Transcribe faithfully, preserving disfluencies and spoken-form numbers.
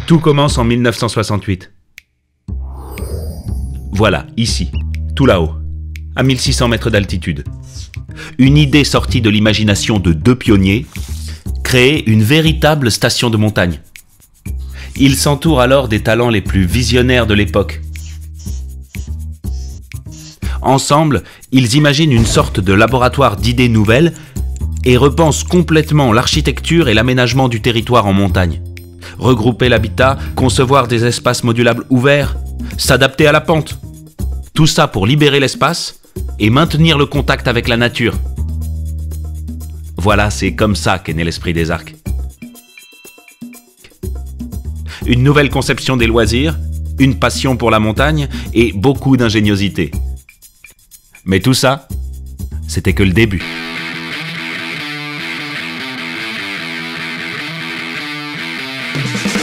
Tout commence en mille neuf cent soixante-huit. Voilà, ici, tout là-haut, à mille six cents mètres d'altitude. Une idée sortie de l'imagination de deux pionniers, créer une véritable station de montagne. Ils s'entourent alors des talents les plus visionnaires de l'époque. Ensemble, ils imaginent une sorte de laboratoire d'idées nouvelles et repensent complètement l'architecture et l'aménagement du territoire en montagne. Regrouper l'habitat, concevoir des espaces modulables ouverts, s'adapter à la pente. Tout ça pour libérer l'espace et maintenir le contact avec la nature. Voilà, c'est comme ça qu'est né l'Esprit des Arcs. Une nouvelle conception des loisirs, une passion pour la montagne et beaucoup d'ingéniosité. Mais tout ça, c'était que le début. We'll be right back.